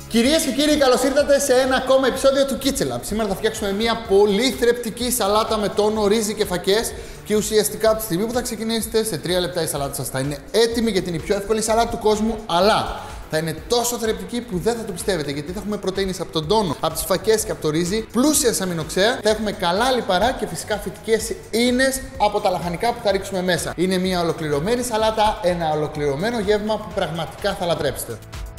Κυρίες και κύριοι, καλώς ήρθατε σε ένα ακόμα επεισόδιο του Kitchen Lab. Σήμερα θα φτιάξουμε μια πολύ θρεπτική σαλάτα με τόνο, ρύζι και φακές. Και ουσιαστικά από τη στιγμή που θα ξεκινήσετε, σε 3 λεπτά η σαλάτα σας θα είναι έτοιμη, γιατί είναι η πιο εύκολη σαλάτα του κόσμου. Αλλά θα είναι τόσο θρεπτική που δεν θα το πιστεύετε, γιατί θα έχουμε πρωτεΐνες από τον τόνο, από τις φακές και από το ρύζι, πλούσια σε αμινοξέα. Θα έχουμε καλά λιπαρά και φυσικά φυτικές ίνες από τα λαχανικά που θα ρίξουμε μέσα. Είναι μια ολοκληρωμένη σαλάτα, ένα ολοκληρωμένο γεύμα που πραγματικά θα λατρέψετε.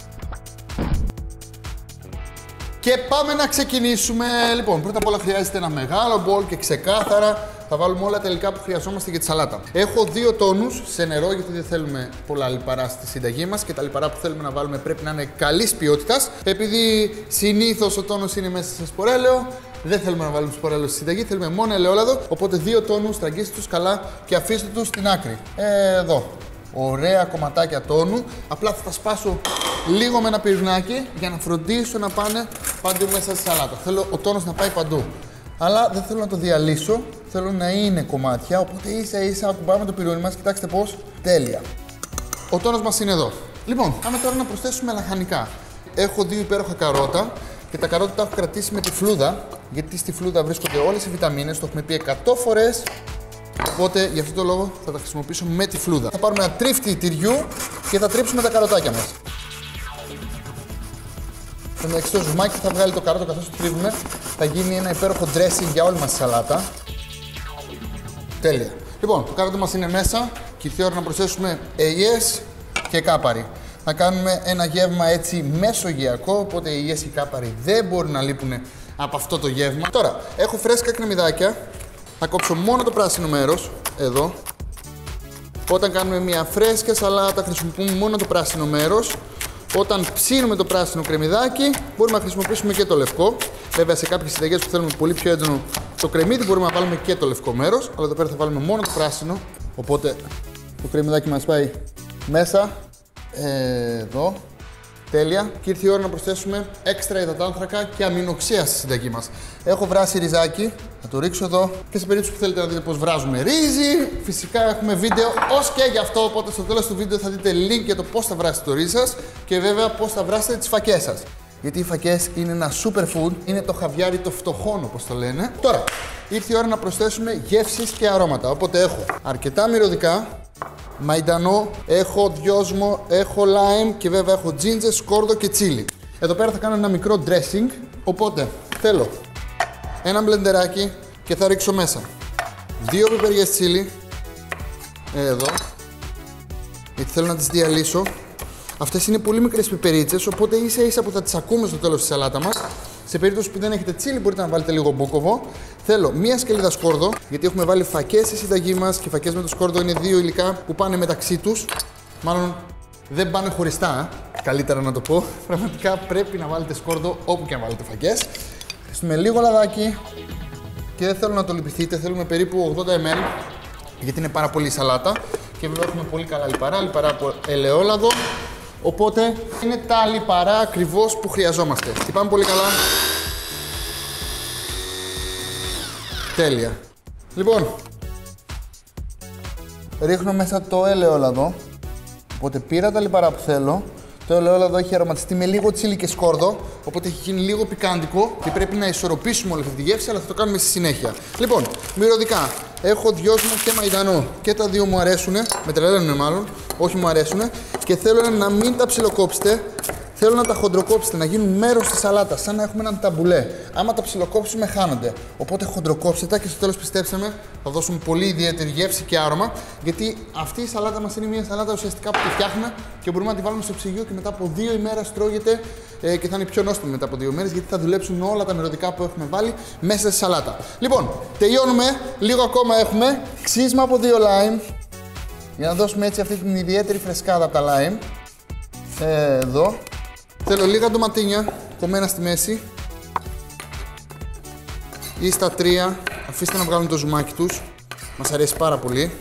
Και πάμε να ξεκινήσουμε. Λοιπόν, πρώτα απ' όλα χρειάζεται ένα μεγάλο μπολ και ξεκάθαρα θα βάλουμε όλα τα υλικά που χρειαζόμαστε για τη σαλάτα. Έχω 2 τόνους σε νερό, γιατί δεν θέλουμε πολλά λιπαρά στη συνταγή μας και τα λιπαρά που θέλουμε να βάλουμε πρέπει να είναι καλής ποιότητας. Επειδή συνήθως ο τόνος είναι μέσα σε σπορέλαιο, δεν θέλουμε να βάλουμε σπορέλαιο στη συνταγή, θέλουμε μόνο ελαιόλαδο. Οπότε 2 τόνους, τραγγίστε τους καλά και αφήστε τους στην άκρη. Εδώ. Ωραία κομματάκια τόνου. Απλά θα τα σπάσω λίγο με ένα πυρνάκι για να φροντίσω να πάνε παντού μέσα στη σαλάτα. Θέλω ο τόνος να πάει παντού. Αλλά δεν θέλω να το διαλύσω. Θέλω να είναι κομμάτια. Οπότε ίσα ίσα ακουμπάμε το πυρούνι μας. Κοιτάξτε πώς. Τέλεια. Ο τόνος μας είναι εδώ. Λοιπόν, πάμε τώρα να προσθέσουμε λαχανικά. Έχω 2 υπέροχα καρότα και τα καρότα τα έχω κρατήσει με τη φλούδα. Γιατί στη φλούδα βρίσκονται όλες οι βιταμίνες. Το έχουμε πει 100 φορές. Οπότε γι' αυτό το λόγο θα τα χρησιμοποιήσω με τη φλούδα. Θα πάρουμε ένα τρίφτη τυριού και θα τρίψουμε τα καροτάκια μας. Θα μεταξύ το ζουμάκι θα βγάλει το καρότο καθώς το τρίβουμε. Θα γίνει ένα υπέροχο dressing για όλη μας τη σαλάτα. Τέλεια. Λοιπόν, το καρότο μας είναι μέσα και ήρθε η ώρα να προσθέσουμε ελιές και κάπαρι. Θα κάνουμε ένα γεύμα έτσι μεσογειακό, οπότε οι ελιές και οι κάπαρι δεν μπορούν να λείπουν από αυτό το γεύμα. Τώρα, έχω φρέσκα κρεμμυδάκια. Θα κόψω μόνο το πράσινο μέρος, εδώ. Όταν κάνουμε μια φρέσκια σαλάτα χρησιμοποιούμε μόνο το πράσινο μέρος. Όταν ψήνουμε το πράσινο κρεμμυδάκι μπορούμε να χρησιμοποιήσουμε και το λευκό. Βέβαια σε κάποιες συνταγές που θέλουμε πολύ πιο έντονο το κρεμμύδι μπορούμε να βάλουμε και το λευκό μέρος. Αλλά εδώ πέρα θα βάλουμε μόνο το πράσινο. Οπότε το κρεμμυδάκι μας πάει μέσα. Εδώ. Τέλεια. Και ήρθε η ώρα να προσθέσουμε έξτρα υδατάνθρακα και αμινοξέα στη συνταγή μας. Έχω βράσει ριζάκι, θα το ρίξω εδώ. Και σε περίπτωση που θέλετε να δείτε πώς βράζουμε ρύζι, φυσικά έχουμε βίντεο ως και γι' αυτό. Οπότε στο τέλος του βίντεο θα δείτε link για το πώς θα βράσετε το ρύζι σας και βέβαια πώς θα βράσετε τις φακές σας. Γιατί οι φακές είναι ένα superfood, είναι το χαβιάρι το φτωχόν όπως το λένε. Τώρα, ήρθε η ώρα να προσθέσουμε γεύσεις και αρώματα. Οπότε έχω αρκετά μυρωδικά. Μαϊντανό, έχω δυόσμο, έχω lime και βέβαια έχω ginger, σκόρδο και τσίλι. Εδώ πέρα θα κάνω ένα μικρό dressing, οπότε θέλω ένα μπλεντεράκι και θα ρίξω μέσα 2 πιπεριές τσίλι, εδώ, γιατί θέλω να τις διαλύσω. Αυτές είναι πολύ μικρές πιπερίτσες, οπότε ίσα ίσα που θα τις ακούμε στο τέλος της σαλάτα μας. Σε περίπτωση που δεν έχετε τσίλι μπορείτε να βάλετε λίγο μπόκοβο. Θέλω μία σκελίδα σκόρδο, γιατί έχουμε βάλει φακές στη συνταγή μας και οι φακές με το σκόρδο είναι 2 υλικά που πάνε μεταξύ τους. Μάλλον δεν πάνε χωριστά, καλύτερα να το πω. Πραγματικά πρέπει να βάλετε σκόρδο όπου και να βάλετε φακές. Χρησιμοποιούμε λίγο λαδάκι και δεν θέλω να το λυπηθείτε, θέλουμε περίπου 80 ml, γιατί είναι πάρα πολύ σαλάτα. Και βέβαια έχουμε πολύ καλά λιπαρά από ελαιόλαδο. Οπότε είναι τα λιπαρά ακριβώς που χρειαζόμαστε. Χτυπάμε πολύ καλά. Τέλεια. Λοιπόν, ρίχνω μέσα το ελαιόλαδο. Οπότε πήρα τα λιπαρά που θέλω. Το ελαιόλαδο έχει αρωματιστεί με λίγο τσίλι και σκόρδο. Οπότε έχει γίνει λίγο πικάντικο και πρέπει να ισορροπήσουμε όλη αυτή τη γεύση, αλλά θα το κάνουμε στη συνέχεια. Λοιπόν, μυρωδικά. Έχω δυόσμο και μαϊντανό. Και τα 2 μου αρέσουν. Με τρελαίνουν μάλλον. Όχι μου αρέσουν. Και θέλω να μην τα ψιλοκόψετε. Θέλω να τα χοντροκόψετε, να γίνουν μέρος της σαλάτας, σαν να έχουμε έναν ταμπουλέ. Άμα τα ψιλοκόψουμε, χάνονται. Οπότε χοντροκόψτε τα και στο τέλος, πιστέψτε με, θα δώσουν πολύ ιδιαίτερη γεύση και άρωμα. Γιατί αυτή η σαλάτα μας είναι μια σαλάτα ουσιαστικά που τη φτιάχνουμε και μπορούμε να τη βάλουμε στο ψυγείο και μετά από 2 ημέρες τρώγεται και θα είναι πιο νόστιμη μετά από 2 ημέρες, γιατί θα δουλέψουν όλα τα μυρωδικά που έχουμε βάλει μέσα στη σαλάτα. Λοιπόν, τελειώνουμε. Λίγο ακόμα έχουμε. Ξύσμα από 2 lime. Για να δώσουμε έτσι αυτή την ιδιαίτερη φρεσκάδα από τα lime. Εδώ. Θέλω λίγα ντοματίνια κομμένα στη μέση ή στα 3. Αφήστε να βγάλουν το ζουμάκι τους. Μας αρέσει πάρα πολύ.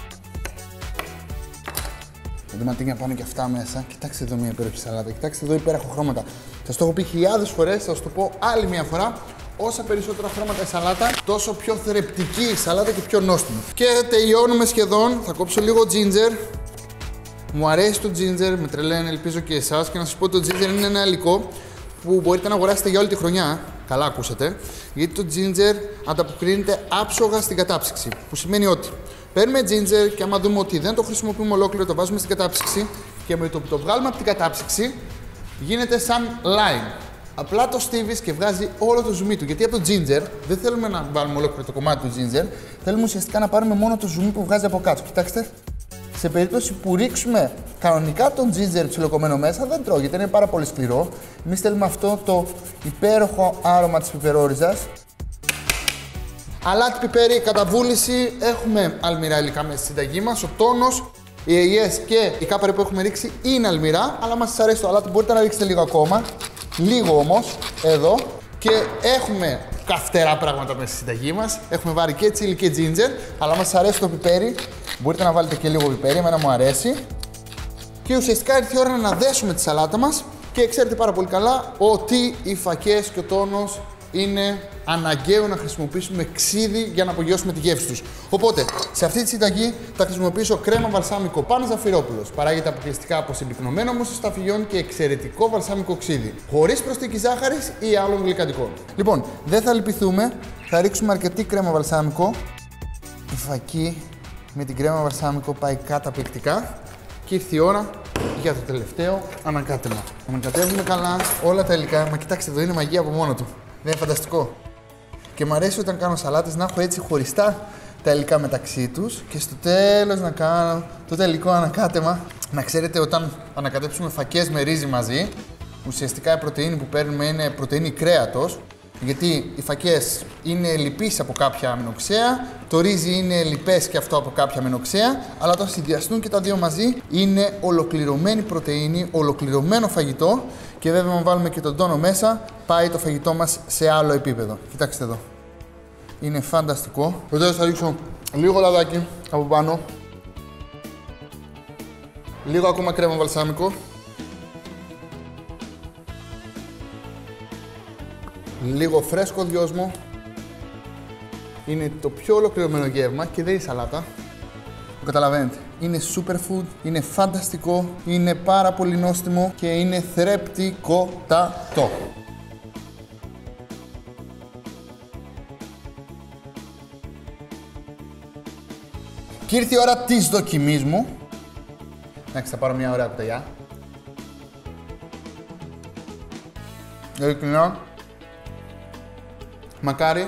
Τα ντοματίνια πάνε και αυτά μέσα. Κοιτάξτε εδώ μια υπέροχη σαλάτα. Κοιτάξτε εδώ υπέροχα χρώματα. Σας το έχω πει χιλιάδες φορές, θα σας το πω άλλη μια φορά. Όσα περισσότερα χρώματα η σαλάτα, τόσο πιο θρεπτική η σαλάτα και πιο νόστιμη. Και τελειώνουμε σχεδόν. Θα κόψω λίγο ginger. Μου αρέσει το ginger, με τρελαίνει, ελπίζω και εσάς. Και να σας πω ότι το ginger είναι ένα υλικό που μπορείτε να αγοράσετε για όλη τη χρονιά. Καλά ακούσατε. Γιατί το ginger ανταποκρίνεται άψογα στην κατάψυξη. Που σημαίνει ότι παίρνουμε ginger και άμα δούμε ότι δεν το χρησιμοποιούμε ολόκληρο, το βάζουμε στην κατάψυξη και με το που το βγάλουμε από την κατάψυξη γίνεται σαν lime. Απλά το στίβεις και βγάζει όλο το ζουμί του. Γιατί από το ginger δεν θέλουμε να βάλουμε ολόκληρο το κομμάτι του ginger, θέλουμε ουσιαστικά να πάρουμε μόνο το ζουμί που βγάζει από κάτω. Κοιτάξτε. Σε περίπτωση που ρίξουμε κανονικά τον ginger τσιλοκομμένο μέσα, δεν τρώγεται, είναι πάρα πολύ σκληρό. Εμείς θέλουμε αυτό το υπέροχο άρωμα της πιπερόριζας. Αλάτι, πιπέρι, καταβούληση. Έχουμε αλμυρά υλικά μέσα στη συνταγή μας. Ο τόνος, οι ελιές και η κάπαρη που έχουμε ρίξει είναι αλμυρά, αλλά μας αρέσει το αλάτι, μπορείτε να ρίξετε λίγο ακόμα. Λίγο όμως, εδώ. Και έχουμε καυτερά πράγματα μέσα στη συνταγή μας. Έχουμε βάλει και τσίλι και ginger, αλλά μας αρέσει το πιπέρι. Μπορείτε να βάλετε και λίγο πιπέρι, εμένα μου αρέσει. Και ουσιαστικά ήρθε η ώρα να αναδέσουμε τη σαλάτα μας και ξέρετε πάρα πολύ καλά ότι οι φακές και ο τόνος είναι αναγκαίο να χρησιμοποιήσουμε ξύδι για να απογειώσουμε τη γεύση τους. Οπότε, σε αυτή τη συνταγή θα χρησιμοποιήσω κρέμα βαλσάμικο Πάνος Ζαφυρόπουλος. Παράγεται αποκλειστικά από συμπυκνωμένο μουσο σταφυλιών και εξαιρετικό βαλσάμικο ξύδι. Χωρίς προσθήκη ζάχαρης ή άλλων γλυκαντικών. Λοιπόν, δεν θα λυπηθούμε. Θα ρίξουμε αρκετή κρέμα βαλσάμικο. Η φακή με την κρέμα βαλσάμικο πάει καταπληκτικά. Και ήρθε η ώρα για το τελευταίο ανακάτεμα. Ανακατεύουμε καλά όλα τα υλικά. Μα κοιτάξτε, εδώ είναι μαγεία από μόνο του. Δεν είναι φανταστικό. Και μου αρέσει όταν κάνω σαλάτες να έχω έτσι χωριστά τα υλικά μεταξύ τους και στο τέλος να κάνω το τελικό ανακάτεμα. Να ξέρετε, όταν ανακατέψουμε φακές με ρύζι μαζί, ουσιαστικά η πρωτεΐνη που παίρνουμε είναι πρωτεΐνη κρέατος, γιατί οι φακές είναι λιπείς από κάποια αμινοξέα, το ρύζι είναι λιπές και αυτό από κάποια αμινοξέα, αλλά όταν συνδυαστούν και τα δύο μαζί είναι ολοκληρωμένη πρωτεΐνη, ολοκληρωμένο φαγητό και βέβαια αν βάλουμε και τον τόνο μέσα, πάει το φαγητό μας σε άλλο επίπεδο. Κοιτάξτε εδώ. Είναι φανταστικό. Τώρα θα ρίξω λίγο λαδάκι από πάνω, λίγο ακόμα κρέμα βαλσάμικο, λίγο φρέσκο δυόσμο. Είναι το πιο ολοκληρωμένο γεύμα και δεν είναι σαλάτα. Το καταλαβαίνετε. Είναι superfood, είναι φανταστικό, είναι πάρα πολύ νόστιμο και είναι θρεπτικότατο. Και ήρθε η ώρα της δοκιμής μου. Εντάξει, θα πάρω μια ωραία κουταλιά. Ειλικρινά, μακάρι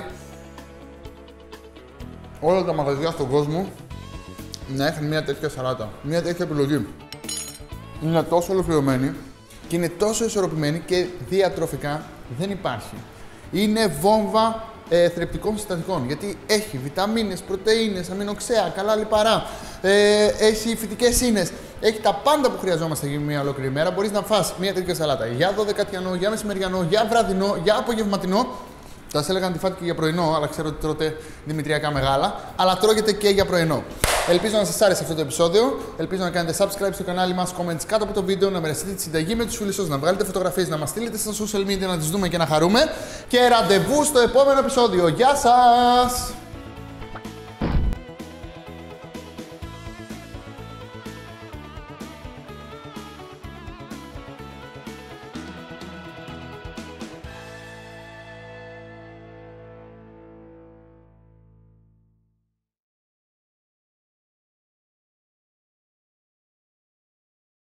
όλα τα μαγαζιά στον κόσμο να έχουν μια τέτοια σαλάτα, μια τέτοια επιλογή. Είναι τόσο ολοκληρωμένη και είναι τόσο ισορροπημένη και διατροφικά δεν υπάρχει. Είναι βόμβα θρεπτικών συστατικών, γιατί έχει βιταμίνες, πρωτεΐνες, αμινοξέα, καλά λιπαρά, έχει φυτικές ίνες, έχει τα πάντα που χρειαζόμαστε για μια ολόκληρη μέρα. Μπορείς να φας μια τέτοια σαλάτα για δωδεκατιανό, για μεσημεριανό, για βραδινό, για απογευματινό. Θα σας έλεγα να τη φάτε και για πρωινό, αλλά ξέρω ότι τρώτε δημητριακά μεγάλα, αλλά τρώγεται και για πρωινό. Ελπίζω να σας άρεσε αυτό το επεισόδιο. Ελπίζω να κάνετε subscribe στο κανάλι μας, comments κάτω από το βίντεο, να μοιραστείτε τη συνταγή με τους φίλους σας, να βγάλετε φωτογραφίες, να μας στείλετε στα social media, να τις δούμε και να χαρούμε. Και ραντεβού στο επόμενο επεισόδιο. Γεια σας!